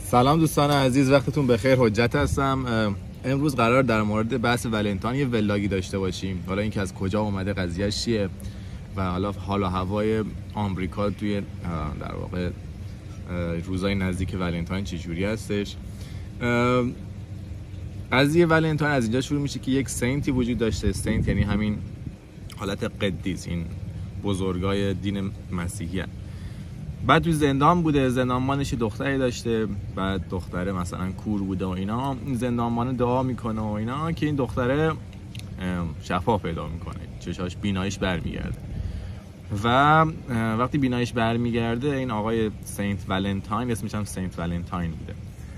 سلام دوستان عزیز، وقتتون بخیر. حجت هستم. امروز قرار در مورد بحث ولنتاین یه ولاگی داشته باشیم. حالا اینکه از کجا اومده، قضیه چیه و حالا حال و هوای آمریکا توی در واقع روزای نزدیک ولنتاین چجوری هستش. قضیه ولنتاین از اینجا شروع میشه که یک سنتی وجود داشته. سنت یعنی همین حالت قدیس، این بزرگای دین مسیحی هست. بعد توی زندان بوده، زندانبانش دختری داشته، بعد دختره مثلا کور بوده و اینا. این زندانبان دعا میکنه و اینا که این دختره شفا پیدا میکنه، چشاش بیناییش برمیگرده. و وقتی بیناییش برمیگرده، این آقای سنت ولنتاین، اسمش هم سنت ولنتاین بوده،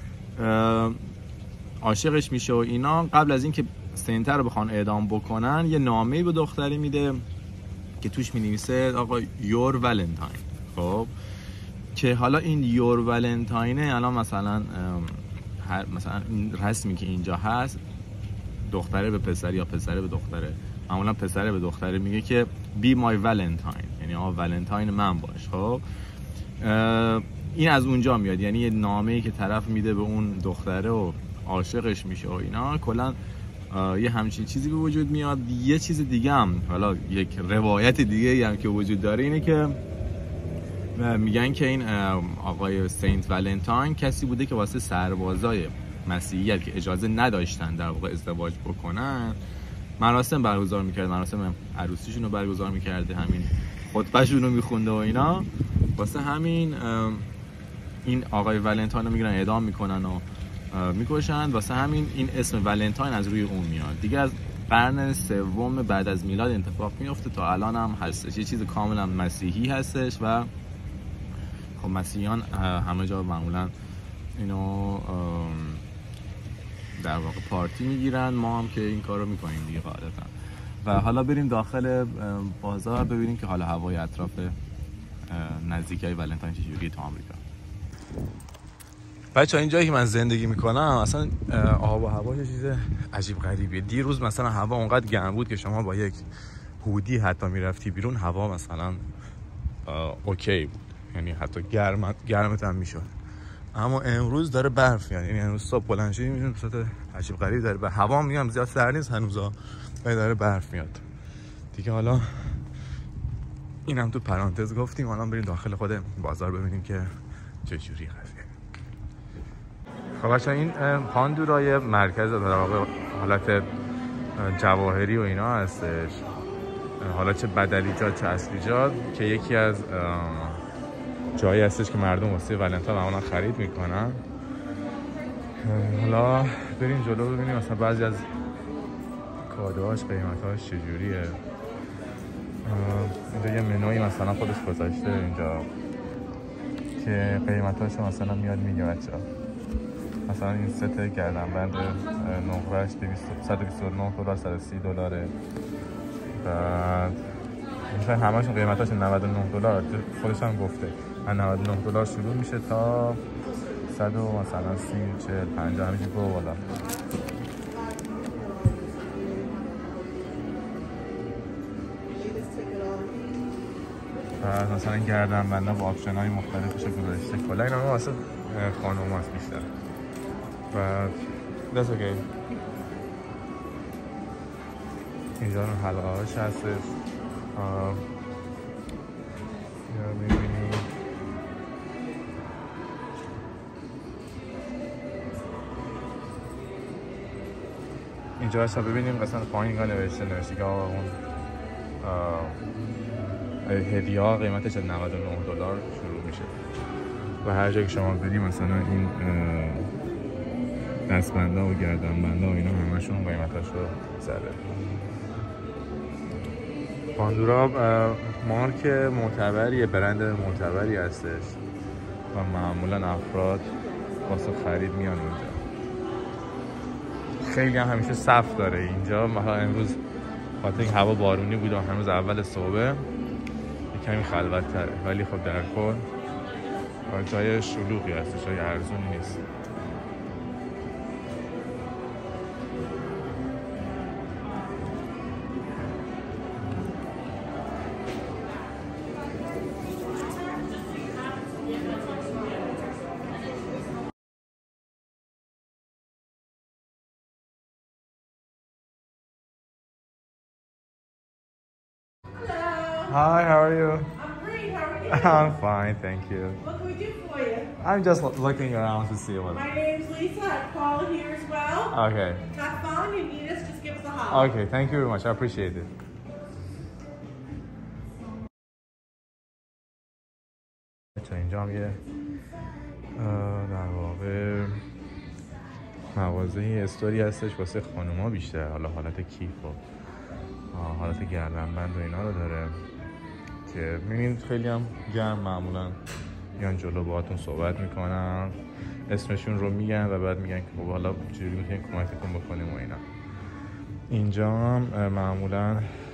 عاشقش میشه و اینا. قبل از اینکه سنت رو بخوان اعدام بکنن، یه نامه‌ای به دختری میده که توش مینویسه آقا یور ولنتاین. خب که حالا این یور ولنتاینه، الان مثلا مثلا این رسمی که اینجا هست، دختره به پسر یا پسره به دختره، معمولا پسره به دختره میگه که بی مای ولنتاین، یعنی آقا ولنتاین من باش. خب این از اونجا میاد، یعنی یه نامه‌ای که طرف میده به اون دختره و عاشقش میشه و اینا. کلا یه همچین چیزی به وجود میاد. یه چیز دیگه هم، حالا یک روایت دیگه هم که وجود داره اینه که میگن که این آقای سنت ولنتاین کسی بوده که واسه سربازای مسیحیت که اجازه نداشتن در واقع ازدواج بکنن، مراسم برگزار میکرد، مراسم عروسیشون رو برگزار میکرده، همین خطبهشون رو میخونده و اینا. واسه همین این آقای ولنتاین رو میگیرن اعدام میکنن و میکشن. واسه همین این اسم ولنتاین از روی اون میاد دیگه. از قرن سوم بعد از میلاد اتفاق میفته تا الان هم هستش. یه چیز کاملا مسیحی هستش و خب مسیحیان همه جا معمولا اینو در واقع پارتی میگیرن. ما هم که این کار رو میکنیم دیگه غالبا. و حالا بریم داخل بازار ببینیم که حالا هوای اطراف نزدیکی ولنتاین چجوریه تو آمریکا. بچه‌ها این جایی که من زندگی میکنم اصلا آب و هواش چیز عجیب غریبیه. دیروز مثلا هوا اونقدر گرم بود که شما با یک هودی حتی میرفتی بیرون، هوا مثلا اوکی بود، یعنی حتی گرمت هم میشد. اما امروز داره برف میاد، یعنی امروز صبح بلند شدیم میبینیم به صورت عجیب غریب داره به هوا میگم زیاد سرد نیست هنوزا، ولی داره برف میاد دیگه. حالا اینم تو پرانتز گفتیم. حالا بریم داخل خود بازار ببینیم که چه جوری قضیه. خب بچه‌ها این پاندورای مرکز در واقع حالت جواهری و اینا هستش، حالا چه بدلیجات چه اصلیجات، که یکی از جایی هستش که مردم واسه ولنتاین معمولا خرید میکنن. حالا بریم جلو ببینیم مثلا بعضی از کادوهاش قیمتاش چجوریه. اینجا یه منوی مثلا خودش گذاشته اینجا که قیمتاشو مثلا میاد میگه بچه‌ها. مثلا این ست گردنبند نقره‌اش $129 $130. بعد مثلا همه‌شون قیمتاشون $99. خودش هم گفته از $99 شروع میشه تا 100 مثلا 30 40 50 همینجوری بالا. بعد مثلا گردنبندها با آپشن‌های مختلفش گذاشته. کلا اینا واسه خانوماست بیشتر. بعد that's okay. اینجا رو حلقه هاش هستش. یا میبینی اینجا هست. ببینیم مثلا پایین نوشته که اون هدیه ها قیمتش از $99 شروع میشه. و هر جایی که شما بریم مثلا این دستبنده و گردنبنده و اینا همشون قیمتاشو زده. پاندورا مارک معتبریه، برند معتبری هستش و معمولا افراد واسه خرید میان اونجا. خیلی هم همیشه صف داره اینجا. مثلا امروز خاطر اینکه هوا بارونی بود و هنوز اول صبح کمی خلوت تره، ولی خب در کل جای شلوغی هستش، جای ارزونی نیست. Hi, how are you? I'm great. How are you? I'm fine, thank you. What can we do for you? I'm just looking around to see what. My name's Lisa. I'm Paula here as well. Okay. Have fun. You need us, just give us a holler. Okay, thank you very much. I appreciate it. اینجا هم یه در واقع مغازه استوری هستش واسه خانوما بیشتر، حالا حالت کیف و حالت گردنبند و اینا رو داره که میبینید خیلی هم گرم، معمولا میان جلو باهاتون صحبت میکنن، اسمشون رو میگن و بعد میگن که خب حالا چجوری میتونیم کمکتون بکنیم و اینا. اینجا هم معمولا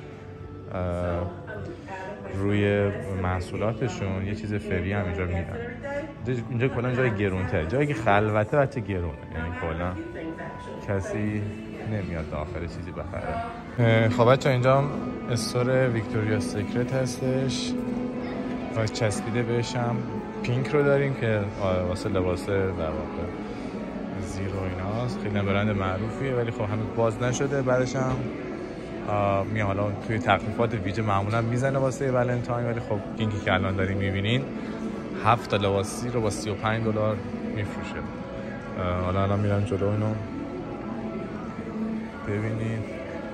روی محصولاتشون یه چیز فری هم اینجا میدن. اینجا کلا جای گرونتره، جایی که خلوته بچه گرونه، یعنی کلا کسی نمیاد داخل چیزی بخره. خب بچه اینجا هم استور ویکتوریا سیکرت هستش و چسبیده بهش هم پینک رو داریم که واسه لباس در واقع زیر و ایناست. خیلی برند معروفیه ولی خب هنوز باز نشده. بعدش هم میاد حالا توی تخفیفات ویژه معمولا میزنه واسه ولنتاین، ولی خب پینکی که الان داریم میبینین 7 تا لباسی رو با $35 میفروشه. حالا الان میرم جلو اینو ببینید،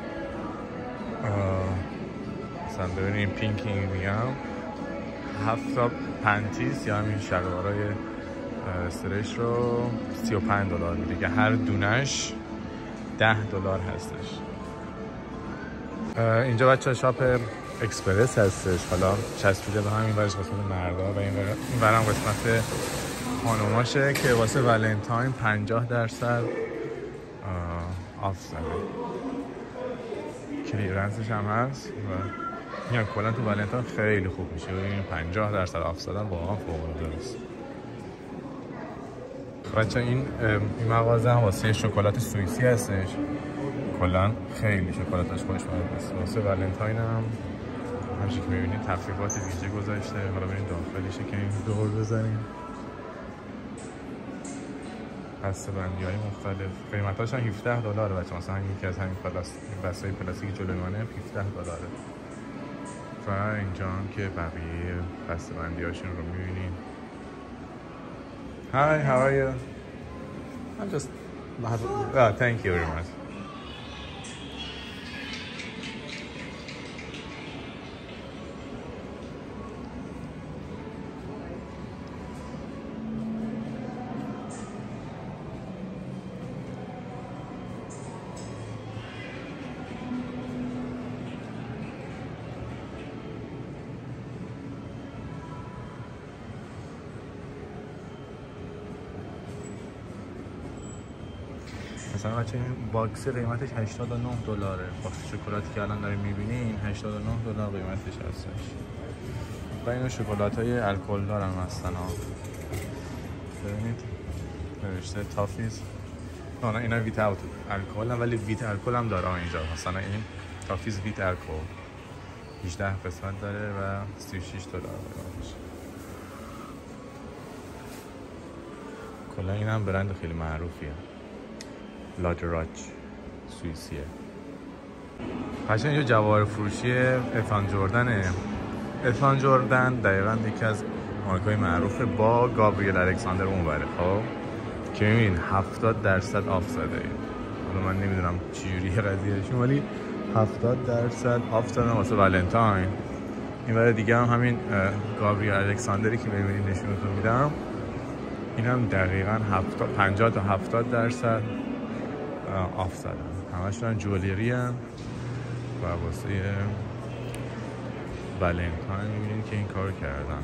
مثلا ببینید پینکی میگم 7 تا پنتیس یا همین شلوارای استرش رو $35 میده که هر دونش $10 هستش. اینجا بچه شاپ اکسپرس هستش، حالا چسبیده به همین ورش قسمت مردا و این ورم قسمت خانوماشه که واسه ولنتاین 50% آف زده. کلیرنسش هم هست و میگم کلا تو ولنتاین خیلی خوب میشه. ببینید 50% آف زدن واقعا فوق‌العاده است. بچه این مغازه هم واسه شکلات سوئیسی هستش، کلا خیلی شکلاتش خوشمزه است. واسه ولنتاین هم همچنین که می‌بینید تخفیفات ویژه گذاشته. حالا بریم داخلشه که این دور بزنیم. بسته‌بندی‌های مختلف، قیمتاش هم $17 بچه. مثلا همین که از همین بسته‌های پلاستیکی جلوی منه $17. و اینجا هم که بقیه بسته‌بندی‌هاشون رو می‌بینید. Hi, how are you? I'm just thank you very much. مثلا بچه این باکس قیمتش $89 با شکلاتی که الان داریم میبینین $89 قیمتش هستش. و اینو شکلات های الکل دارن هستن ها، ببینید نوشته تافیز. نه اینا ویت الکل هم، ولی ویت الکل هم داره اینجا. مثلا این تافیز ویت الکل 18 قسمت داره و $36 قیمتش. کلا این هم برند خیلی معروفیه، لاجراچ سوئیسیه. پشن اینجا جواهر فروشی اتان جردنه. اتان جردن دقیقا یکی از مارکای معروفه با گابریل الکساندر اونوره، خب که میبینین 70% آف زده. حالا من نمیدونم چجوریه قضیهشون، ولی 70% آف زدن واسه ولنتاین. این ور دیگه هم همین گابریل الکساندری که میبینین نشونتون میدم، این هم دقیقا 50 تا 70% آف زدن. همشون جولری هم و واسه ولنتاین میبینید که این کار کردن.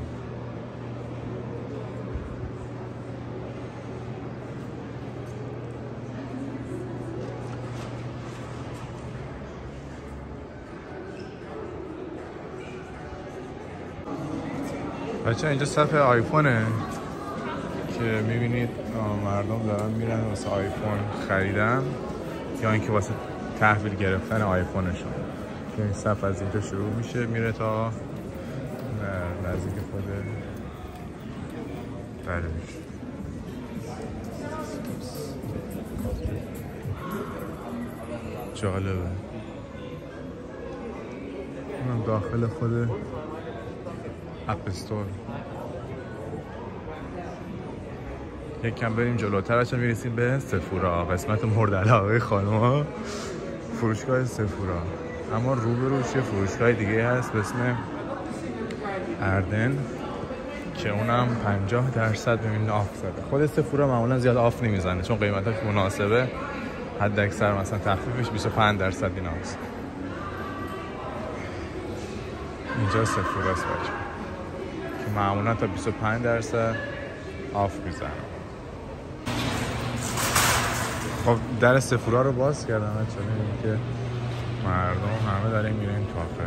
بچه اینجا صفحه آیفونه که میبینید مردم دارن میرن واسه آیفون خریدن یا اینکه واسه تحویل گرفتن آیفونشون. که این صفحه از اینجا شروع میشه میره تا نزدیک خود بعدش. جالبه. داخل خود اپستور. یک کم بریم جلوتر بچه میرسیم به سفورا، قسمت مورد علاقه خانوما، فروشگاه سفورا. اما روبروش یه فروشگاه دیگه هست به اسم اردن که اونم 50% ببینید آف زده. خود سفورا معمولا زیاد آف نمیزنه چون قیمتاش مناسبه، حد اکثر مثلا تخفیفش 25% اینا هست. اینجا سفوراست بچه که معمولا تا 25% آف میزنه. خب در سفورا رو باز کردم بچه، میبینید که مردم همه داریم میرین تو آخر.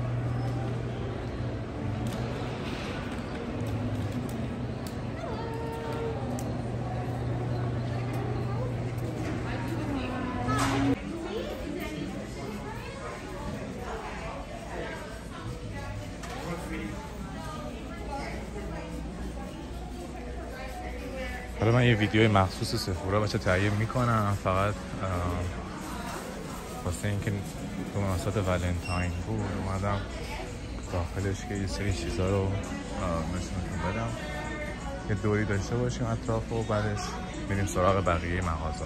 حالا من یه ویدیوی مخصوص سفورا بچه تهیه میکنم فقط واسه اینکه تو مناسبت ولنتاین بود اومدم داخلش که یه سری چیزا رو نشونتون بدم، یه دوری داشته باشیم اطراف و بعدش میریم سراغ بقیه مغازه.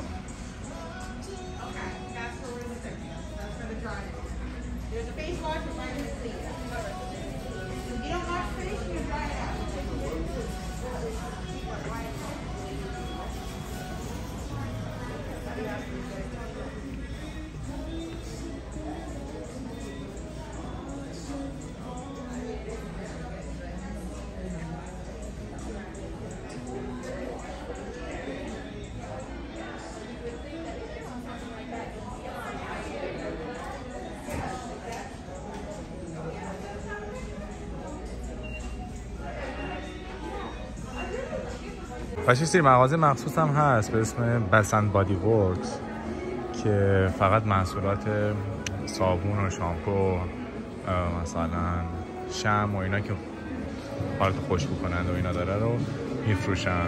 و یه سری مغازه مخصوص هم هست به اسم بس اند بادی ورکس که فقط محصولات صابون و شامپو مثلا شم و اینا که حالت خوشبو کننده و اینا داره رو میفروشن،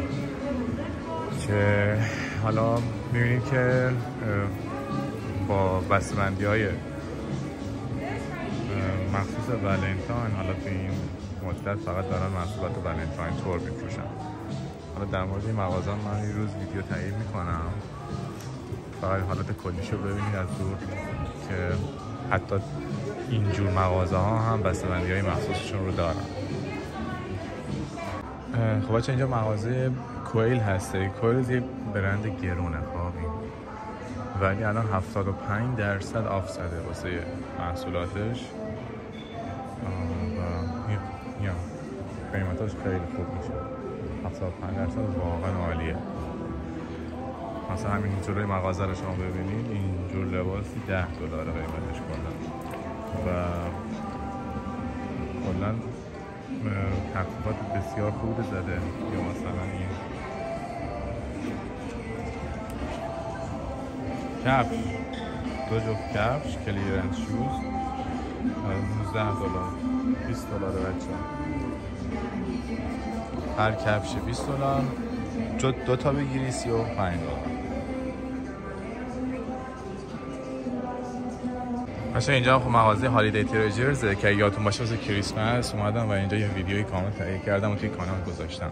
که حالا میبینید که با بسته‌بندی های مخصوص ولنتاین حالا تو این مدت فقط دارن محصولات ولنتاین تور میفروشن. حالا در مورد این مغازه من یه روز ویدیو تهیه میکنم، فقط حالت کلیشو ببینید از دور که حتی اینجور مغازه ها هم بسته‌بندی های مخصوصشون رو دارن. خب بچه اینجا مغازه کویل هسته. کویل یه برند گرونه خب، ولی الان 75% آف زده واسه محصولاتش و قیمتاش خیلی خوب میشه. 75% واقعا عالیه. مثلا همین جلوی مغازه رو شما ببینید، اینجور لباسی $10 قیمتش کلا و کلا تخفیفات بسیار خوب زده. یا مثلا این کفش، 2 جفت کفش کلیرنس شوز $19 $20 بچه. هر کفش $20، 2 تا بگیری $35. باشه اینجا خب مغازه هالیدی تریجرزه که یادتون باشه واسه کریسمس اومدم و اینجا یه ویدیوی کامل تهیه کردم و توی کانال گذاشتم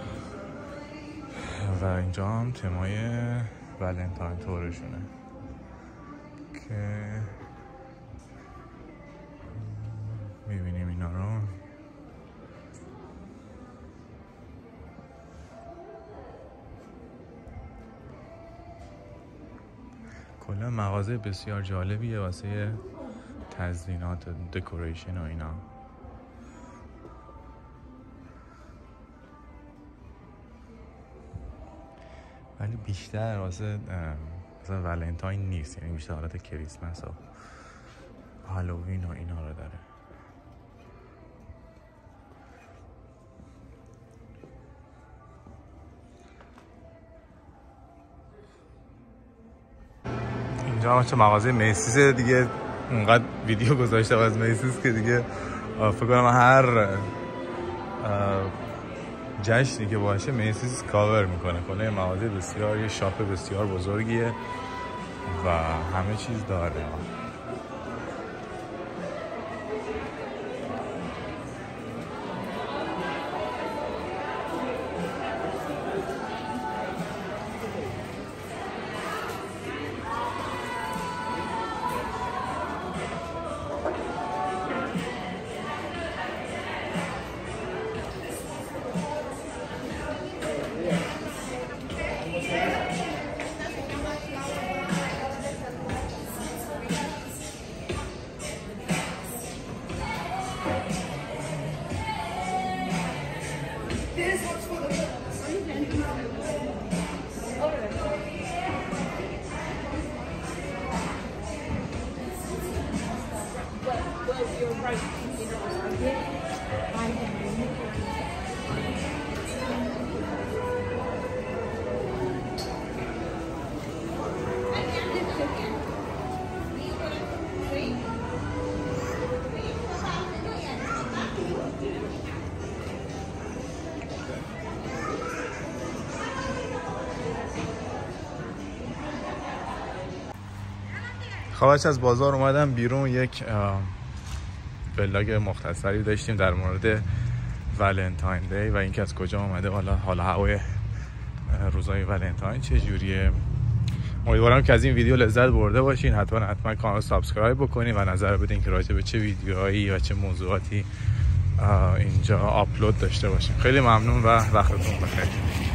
و اینجا هم تمای ولنتاین تورشونه که میبینیم اینا رو. کلا مغازه بسیار جالبیه واسه تزیینات، دکوریشن و اینا. ولی بیشتر واسه مثلا ولنتاین نیست، یعنی بیشتر حالت کریسمس و هالووین و اینا رو داره. اینجا هم مغازه میسیز دیگه، اونقدر ویدیو گذاشتم از میسیز که دیگه فکر کنم هر جشنی که باشه میسیز کاور میکنه. کلا مغازه بسیار، یه شاپ بسیار بزرگیه و همه چیز داره. خب از بازار اومدم بیرون، یک ولاگ مختصری داشتیم در مورد ولنتاین دی و اینکه از کجا اومده، حالا هوای روزای ولنتاین چه جوریه. امیدوارم که از این ویدیو لذت برده باشین. حتما کانال سابسکرایب بکنین و نظر بدین که راجع به چه ویدیوهایی و چه موضوعاتی اینجا آپلود داشته باشیم. خیلی ممنون و وقتتون بخیر.